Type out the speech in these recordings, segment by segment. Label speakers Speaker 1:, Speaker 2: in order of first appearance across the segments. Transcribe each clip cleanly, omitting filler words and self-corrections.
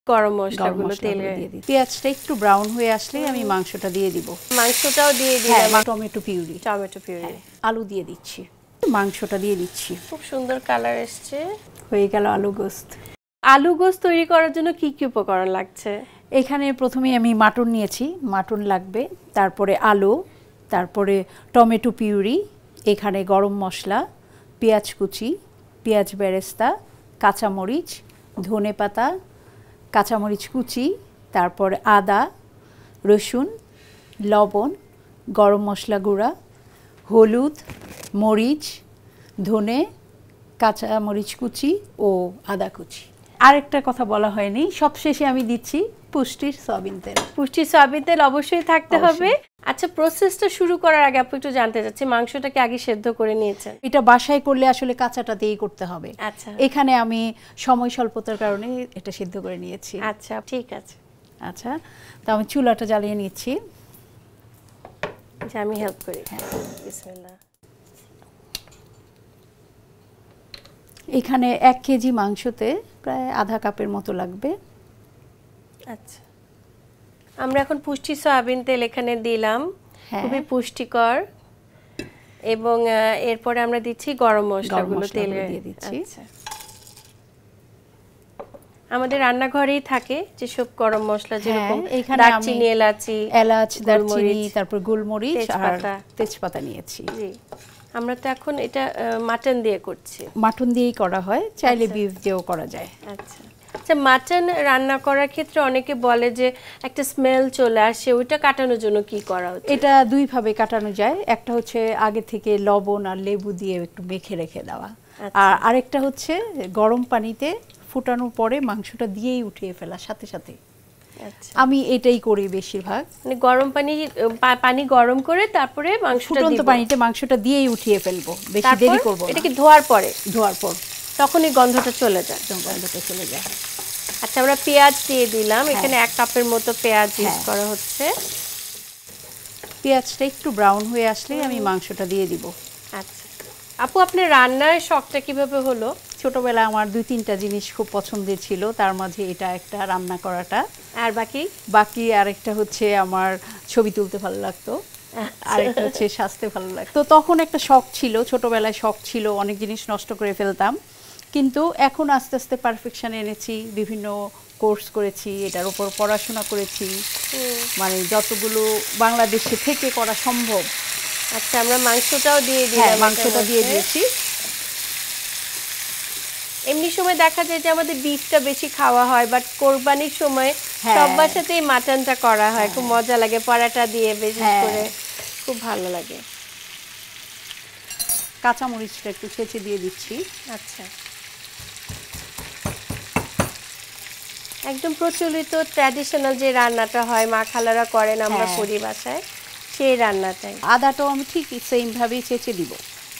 Speaker 1: গরম মশলাগুলো তেলে
Speaker 2: দিয়ে দিই। পেঁয়াজটা একটু ব্রাউন হয়ে আসলে আমি মাংসটা দিয়ে দিব।
Speaker 1: মাংসটাও দিয়ে দিলাম।
Speaker 2: টমেটো পিউরি আলু দিয়ে দিচ্ছি, মাংসটা দিয়ে দিচ্ছি।
Speaker 1: খুব সুন্দর কালার এসছে।
Speaker 2: হয়ে গেল আলু গোস্ত।
Speaker 1: আলু গোস্ত তৈরি করার জন্য কি কি উপকরণ লাগছে?
Speaker 2: এখানে প্রথমে আমি মাটন নিয়েছি, মাটন লাগবে, তারপরে আলু, তারপরে টমেটো পিউরি, এখানে গরম মশলা, পেঁয়াজ কুচি, পেঁয়াজ বেরেস্তা, কাঁচামরিচ, ধনেপাতা, কাঁচামরিচ কুচি, তারপরে আদা, রসুন, লবণ, গরম মশলা গুঁড়া, হলুদ, মরিচ, ধনে, কাঁচামরিচ কুচি ও আদা কুচি। আরেকটা কথা বলা হয়নি, সবশেষে আমি দিচ্ছি পুষ্টির সয়াবিন তেল।
Speaker 1: পুষ্টির সয়াবিন তেল অবশ্যই থাকতে হবে। আচ্ছা, প্রসেসটা শুরু করার আগে আপু একটু জানতে চাচ্ছি, মাংসটাকে আগে সেদ্ধ করে নিয়েছেন?
Speaker 2: এটা বাসায় করলে আসলে কাঁচাটা দিয়েই করতে হবে।
Speaker 1: আচ্ছা,
Speaker 2: এখানে আমি সময় স্বল্পতার কারণে এটা সিদ্ধ করে নিয়েছি।
Speaker 1: আচ্ছা ঠিক আছে।
Speaker 2: আচ্ছা, তো আমি চুলাটা জ্বালিয়ে নিচ্ছি।
Speaker 1: আমি হেল্প করি। বিসমিল্লাহ।
Speaker 2: এখানে 1 কেজি মাংসতে প্রায় আধা কাপের মতো লাগবে।
Speaker 1: আচ্ছা, আমরা এখন পুষ্টি সয়াবিন তেল এখানে দিলাম, খুবই পুষ্টিকর। এবং এরপরে আমরা দিচ্ছি গরম মশলাগুলো তেলে
Speaker 2: দিয়ে দিচ্ছি।
Speaker 1: আচ্ছা, আমাদের রান্নাঘরেই থাকে যেসব গরম মশলা, যেরকম দারচিনি,
Speaker 2: এলাচ, দারচিনি, তারপর গোলমরিচ আর তেজপাতা নিয়েছি।
Speaker 1: জি, আমরা তো এখন এটা মাটন দিয়ে করছি।
Speaker 2: মাটন দিয়েই করা হয়, চাইলে বিফ দিয়েও করা যায়।
Speaker 1: আচ্ছা আচ্ছা, মাটন রান্না করার ক্ষেত্রে অনেকে বলে যে একটা স্মেল চলে আসে, ওইটা কাটানোর জন্য কি করা উচিত?
Speaker 2: এটা দুই ভাবে কাটানো যায়। একটা হচ্ছে আগে থেকে লবণ আর লেবু দিয়ে একটু মেখে রেখে দেওয়া, আর আরেকটা হচ্ছে গরম পানিতে ফুটানোর পরে মাংসটা দিয়েই উঠিয়ে ফেলা সাথে সাথে। আমি এটাই করি বেশিরভাগ,
Speaker 1: মানে গরম পানি গরম করে তারপরে
Speaker 2: ফুটন্ত পানিতে মাংসটা দিয়েই উঠিয়ে ফেলবো, বেশি দেরি করব না।
Speaker 1: এটা কি ধোয়ার পর তখনই গন্ধটা চলে যায়? আচ্ছা, আমরা পেঁয়াজ দিয়ে দিলাম। এখানে 1 কাপের মতো পেঁয়াজ ইউজ করা হচ্ছে।
Speaker 2: পেঁয়াজটা একটু ব্রাউন হয়ে আসলে আমি মাংসটা দিয়ে দিব।
Speaker 1: আচ্ছা আপু, আপনার রান্নার শখটা কিভাবে হলো?
Speaker 2: ছোটবেলায় আমার 2-3টা জিনিস খুব পছন্দের ছিল, তার মাঝে এটা একটা, রান্না করাটা।
Speaker 1: আর বাকি
Speaker 2: আরেকটা হচ্ছে আমার ছবি তুলতে ভালো লাগতো, আরেকটা হচ্ছে সাজতে ভালো লাগতো। তো তখন একটা শখ ছিল, ছোটবেলায় শখ ছিল, অনেক জিনিস নষ্ট করে ফেলতাম। কিন্তু এখন আস্তে আস্তে পারফেকশন এনেছি, বিভিন্ন কোর্স করেছি, এটার উপর পড়াশোনা করেছি, মানে যতগুলো বাংলাদেশে থেকে করা সম্ভব।
Speaker 1: আচ্ছা, আমরা মাংসটাও দিয়ে দিলাম।
Speaker 2: মাংসটা দিয়ে দিয়েছি।
Speaker 1: এমনি সময় দেখা যায় যে আমাদের বিফটা বেশি খাওয়া হয়, বাট কোরবানির সময় সব বাসাতেই মাটনটা করা হয়, খুব মজা লাগে, পরাটা দিয়ে বিশেষ করে খুব ভালো লাগে।
Speaker 2: কাঁচামরিচটা একটু ছেঁচে দিয়ে দিচ্ছি।
Speaker 1: আচ্ছা, একদম প্রচলিত ট্র্যাডিশনাল যে রান্নাটা হয়, মা খালারা করেন, আমরা করি বাসায়, সেই রান্নাটাই।
Speaker 2: আদাটাও আমি ঠিক সেম ভাবেই ছেঁচে দিব।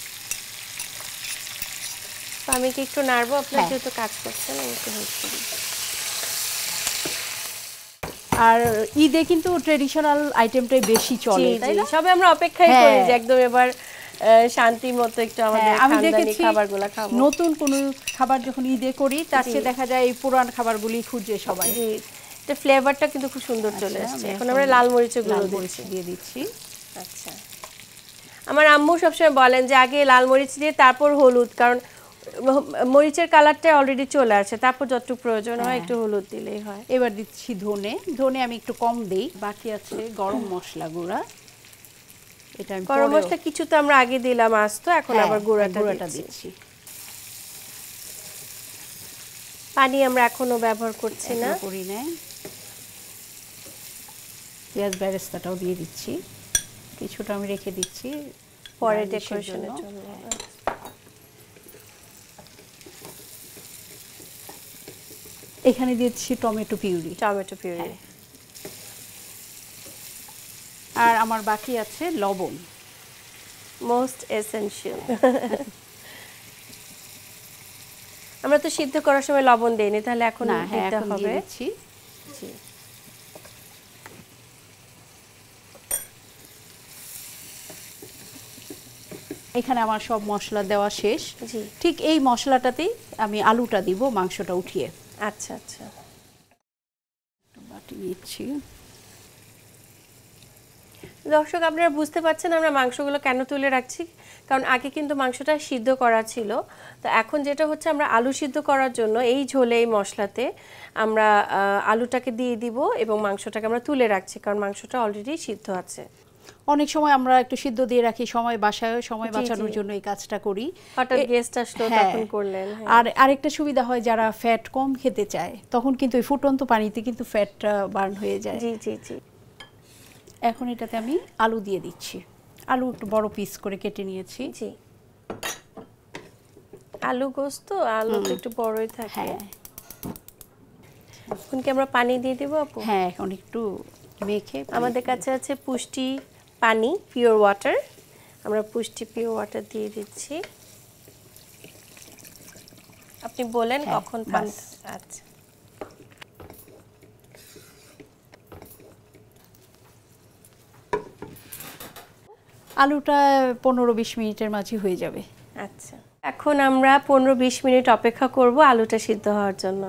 Speaker 1: আমি কি একটু নাড়বো? আপনার যেহেতু কাজ করছেন, আমি একটু হেল্প করি।
Speaker 2: আর ঈদে কিন্তু ট্র্যাডিশনাল আইটেমটাই বেশি চলে, তাই না?
Speaker 1: সবে আমরা অপেক্ষাই করি যে একদম এবার শান্তি মতো একটু আমাদের খানদানি খাবারগুলো খাবো।
Speaker 2: নতুন কোনো খাবার যখন ঈদে করি, তার চেয়ে দেখা যায় এই পুরান খাবারগুলি খুঁজে সবাই।
Speaker 1: জি, এটা ফ্লেভারটা কিন্তু খুব সুন্দর চলে আসছে। এখন আমরা লাল মরিচের গুঁড়ো
Speaker 2: দিয়ে দিচ্ছি।
Speaker 1: আচ্ছা, আমার আম্মু সবসময় বলেন যে আগে লাল মরিচ দিয়ে তারপর হলুদ, কারণ মরিচের কালারটা অলরেডি চলে আসে, তারপর যতটুকু প্রয়োজন হয় একটু হলুদ দিলেই হয়।
Speaker 2: এবার দিচ্ছি ধনে আমি একটু কম দেই। বাকি আছে গরম মশলা গুঁড়া। এটা
Speaker 1: গরম মশলা কিছু তো আমরা আগে দিলাম আস্ত, এখন আবার গুঁড়াটা দিচ্ছি। পানি আমরা এখনো ব্যবহার করছি না,
Speaker 2: করি না। পেঁয়াজ বেরেস্তাটাও দিয়ে দিচ্ছি, কিছুটা আমি রেখে দিচ্ছি
Speaker 1: পরে ডেকোরেশনের জন্য।
Speaker 2: এখানে দিচ্ছি টমেটো পিউরি। আর আমার বাকি আছে লবণ,
Speaker 1: মোস্ট এসেনশিয়াল। আমরা তো সিদ্ধ করার সময় লবণ দেইনি, তাহলে এখন দিতে হবে। জি,
Speaker 2: এখানে আমার সব মশলা দেওয়া শেষ। ঠিক এই মশলাটাতেই আমি আলুটা দিব মাংসটা উঠিয়ে।
Speaker 1: আচ্ছা আচ্ছা।
Speaker 2: কেটে নিচ্ছি।
Speaker 1: দর্শক আপনারা বুঝতে পারছেন আমরা মাংসগুলো কেন তুলে রাখছি, কারণ আগে কিন্তু মাংসটা সিদ্ধ করা ছিল। তো এখন যেটা হচ্ছে আমরা আলু সিদ্ধ করার জন্য এই ঝোলে এই মশলাতে আমরা আলুটাকে দিয়ে দিব এবং মাংসটাকে আমরা তুলে রাখছি, কারণ মাংসটা অলরেডি সিদ্ধ আছে।
Speaker 2: অনেক সময় আমরা একটু সিদ্ধ দিয়ে রাখি, সময় বাঁচানোর জন্য এই কাজটা করি।
Speaker 1: হঠাৎ গেস্ট আসলো তখন করলেন।
Speaker 2: আর আরেকটা সুবিধা হয়, যারা ফ্যাট কম খেতে চায় তখন কিন্তু এই ফুটন্ত পানিতে কিন্তু ফ্যাটটা বার্ন হয়ে যায়।
Speaker 1: জি জি জি।
Speaker 2: এখন এটাতে আমি আলু দিয়ে দিচ্ছি। আলু একটু বড় পিস করে কেটে নিয়েছি।
Speaker 1: জি, আলু গোস্ত আলু তো একটু বড়ই থাকে।
Speaker 2: হ্যাঁ,
Speaker 1: এখন কি আমরা পানি দিয়ে দিব আপু?
Speaker 2: হ্যাঁ, এখন একটু মেখে
Speaker 1: আমাদের কাছে আছে পুষ্টি পানি, পিওর ওয়াটার। আমরা পুষ্টি পিওর ওয়াটার দিয়ে দিচ্ছি। আপনি বলেন কখন পানি। আচ্ছা,
Speaker 2: আলুটা 15-20 মিনিটের মাঝে হয়ে যাবে।
Speaker 1: আচ্ছা, এখন আমরা 15-20 মিনিট অপেক্ষা করব আলুটা সিদ্ধ হওয়ার জন্য।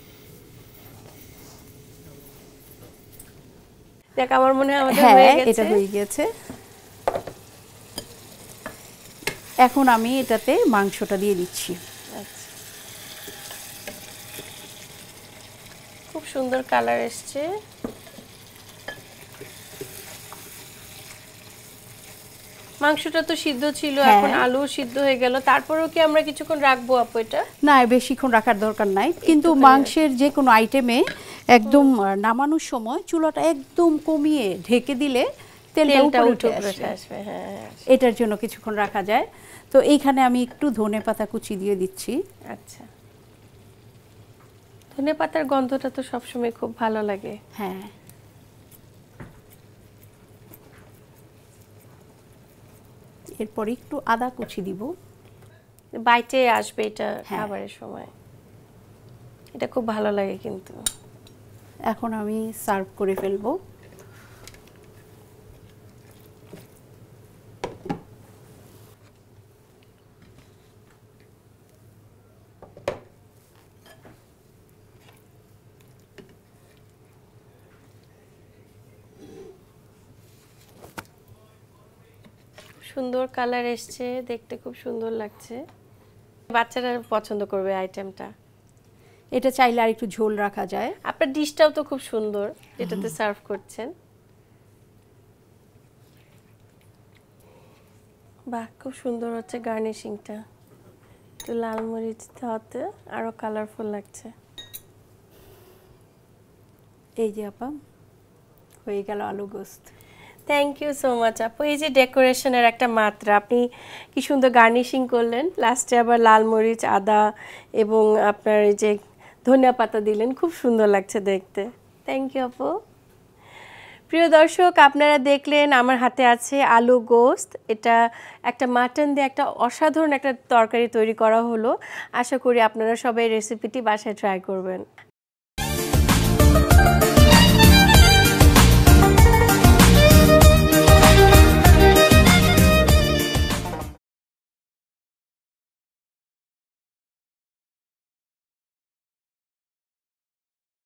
Speaker 1: দেখ, আমার মনে হয় আমাদের হয়ে গেছে।
Speaker 2: এটা হয়ে গেছে। এখন আমি এটাতে মাংসটা দিয়ে দিচ্ছি।
Speaker 1: আচ্ছা, খুব সুন্দর কালার এসছে। মাংসটা তো সিদ্ধ ছিল, এখন আলু সিদ্ধ হয়ে গেল। তারপরেও কি আমরা কিছুক্ষণ রাখবো আপু এটা?
Speaker 2: না, বেশিক্ষণ রাখার দরকার নাই, কিন্তু মাংসের যে কোনো আইটেমে একদম নামানোর সময় চুলাটা একদম কমিয়ে ঢেকে দিলে তেলটা উঠে আসবে।
Speaker 1: হ্যাঁ,
Speaker 2: এটার জন্য কিছুক্ষণ রাখা যায়। তো এইখানে আমি একটু ধনেপাতা কুচি দিয়ে দিচ্ছি।
Speaker 1: আচ্ছা, ধনেপাতার গন্ধটা তো সবসময় খুব ভালো লাগে।
Speaker 2: হ্যাঁ, এরপর একটু আদা কুচি দিব।
Speaker 1: বাইটে আসবে এটা খাবারের সময়, এটা খুব ভালো লাগে কিন্তু।
Speaker 2: এখন আমি সার্ভ করে ফেলবো।
Speaker 1: সুন্দর কালার এসছে, দেখতে খুব সুন্দর লাগছে। বাচ্চারা পছন্দ করবে আইটেমটা।
Speaker 2: এটা চাইলে আর একটু ঝোল রাখা যায়।
Speaker 1: আপনার ডিশটাও তো খুব সুন্দর যেটাতে সার্ভ করছেন। বাহ, খুব সুন্দর হচ্ছে গার্নিশিংটা। একটু লাল মরিচ দেওয়াতে আরো কালারফুল লাগছে।
Speaker 2: এই যে আপা, হয়ে গেল আলু গোস্ত।
Speaker 1: থ্যাংক ইউ সো মাচ আপু। এই যে ডেকোরেশনের একটা মাত্রা, আপনি কি সুন্দর গার্নিশিং করলেন, লাস্টে আবার লাল মরিচ, আদা এবং আপনার এই যে ধনিয়া পাতা দিলেন, খুব সুন্দর লাগছে দেখতে। থ্যাংক ইউ আপু। প্রিয় দর্শক, আপনারা দেখলেন আমার হাতে আছে আলু গোস্ত। এটা একটা মাটন দিয়ে একটা অসাধারণ একটা তরকারি তৈরি করা হলো। আশা করি আপনারা সবাই রেসিপিটি বাসায় ট্রাই করবেন।